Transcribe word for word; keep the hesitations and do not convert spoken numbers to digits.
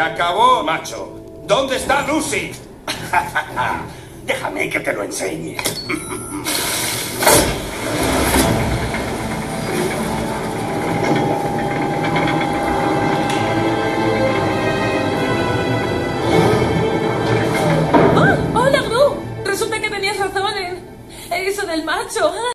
acabó, macho. ¿Dónde está Lucy? Déjame que te lo enseñe.